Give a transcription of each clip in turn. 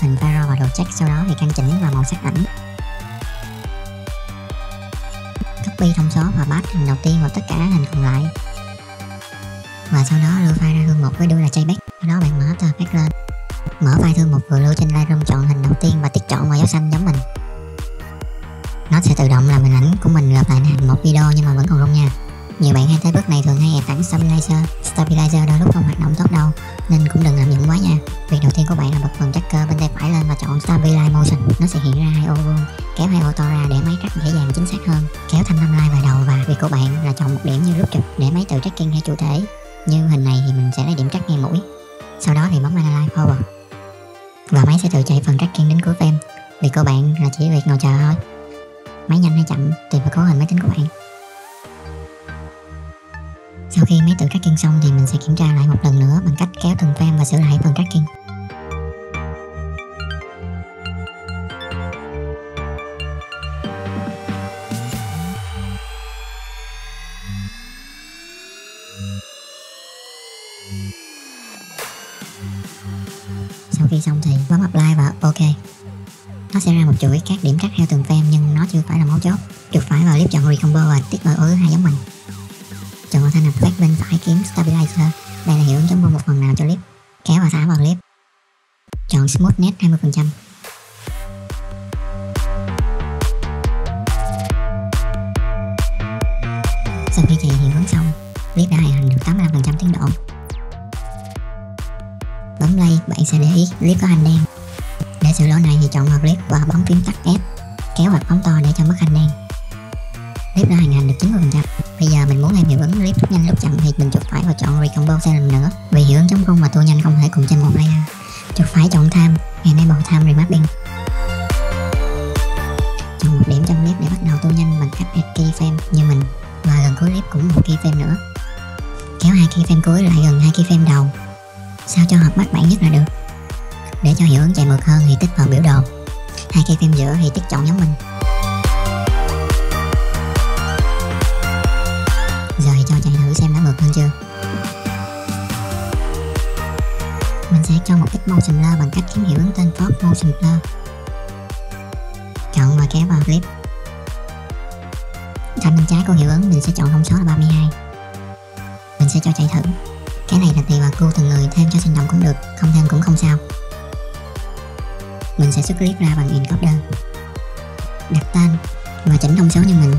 hình Pharaoh vào đồ check, sau đó thì căn chỉnh vào màu sắc ảnh. Copy thông số và pass hình đầu tiên vào tất cả các hình còn lại. Và sau đó lưu file ra thương mục với đuôi là JPEG. Sau đó bạn mở Aftereffects lên, mở file thương mục vừa lưu trên Lightroom, chọn hình đầu tiên và tích chọn vào dấu xanh giống mình. Nó sẽ tự động làm hình ảnh của mình gộp lại thành một video nhưng mà vẫn còn rung nha. Nhiều bạn hay tới bước này thường hay ép phản stabilizer đôi lúc không hoạt động tốt đâu, nên cũng đừng làm dụng quá nha. Việc đầu tiên của bạn là bật phần tracker bên tay phải lên và chọn Stabilize Motion. Nó sẽ hiện ra hai ô vuông, kéo hai ô to ra để máy track dễ dàng chính xác hơn. Kéo thanh timeline vào đầu và việc của bạn là chọn một điểm như group chụp để máy tự tracking hay chủ thể. Như hình này thì mình sẽ lấy điểm track ngay mũi. Sau đó thì bấm Analyze Forward và máy sẽ tự chạy phần tracking đến cuối frame. Việc của bạn là chỉ việc ngồi chờ thôi. Máy nhanh hay chậm tùy vào cấu hình máy tính của bạn. Sau khi máy tự tracking xong thì mình sẽ kiểm tra lại một lần nữa bằng cách kéo từng frame và sửa lại phần tracking. Sau khi xong thì bấm Apply và OK. Nó sẽ ra một chuỗi các điểm track theo từng frame nhưng nó chưa phải là mấu chốt. Chuột phải vào clip chọn Recombo và tích vào ô thứ hai giống mình. Chọn vào thanh effect bên phải kiếm Stabilizer. Đây là hiệu ứng chống bông một phần nào cho clip. Kéo và thả vào clip. Chọn Smoothness 20%. Sau khi chạy hiệu ứng xong, clip đã hoàn thành được 85% tiến độ. Bấm play, bạn sẽ để ý clip có hành đen. Để sửa lỗi này thì chọn vào clip và bấm phím tắt F, kéo hoặc phóng to để cho mất hành đen. Clip đã hoàn thành được 90%. Bây giờ mình muốn thêm hiệu ứng clip lúc nhanh lúc chậm thì mình chuột phải và chọn Recombo thêm lần nữa. Vì hiệu ứng chống rung và tua nhanh không thể cùng trên một layer. Chuột phải chọn Time, Enable Time Remapping. Chọn một điểm trong clip để bắt đầu tua nhanh bằng cách add keyframe như mình, và gần cuối clip cũng một keyframe nữa. Kéo hai keyframe cuối lại gần hai keyframe đầu, sao cho hợp mắt bạn nhất là được. Để cho hiệu ứng chạy mượt hơn thì tích vào biểu đồ. Hai keyframe giữa thì tích chọn giống mình. Giờ thì cho chạy thử xem đã mượt hơn chưa. Mình sẽ cho một ít motion blur bằng cách kiếm hiệu ứng tên Force Motion Blur. Chọn và kéo vào clip. Cạnh bên trái của hiệu ứng mình sẽ chọn thông số là 32. Mình sẽ cho chạy thử. Cái này là tùy vào gu từng người, thêm cho sinh động cũng được, không thêm cũng không sao. Mình sẽ xuất clip ra bằng encoder, đặt tên và chỉnh thông số như mình.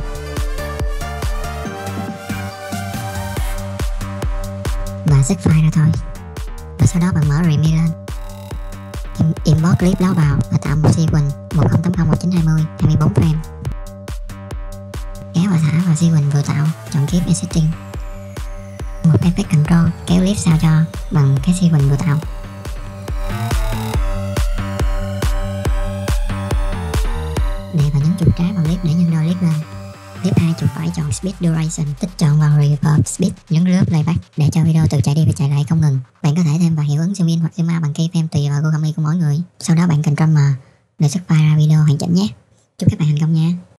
Và xếp file ra thôi. Và sau đó bạn mở Remix lên, import clip đó vào và tạo một sequence 1080-1920 24 frame. Kéo và thả vào sequence vừa tạo, chọn Keep Existing. Một effect control kéo clip sao cho bằng cái sequence vừa tạo. Để và nhấn chuột trái vào clip để nhân đôi clip lên. Clip 2 chuột phải chọn Speed Duration, tích chọn vào Reverb Speed, nhấn loop playback để cho video tự chạy đi và chạy lại không ngừng. Bạn có thể thêm vào hiệu ứng zoom in hoặc zoom out bằng keyframe tùy vào gu của mỗi người. Sau đó bạn Ctrl M để xuất file ra video hoàn chỉnh nhé. Chúc các bạn thành công nha.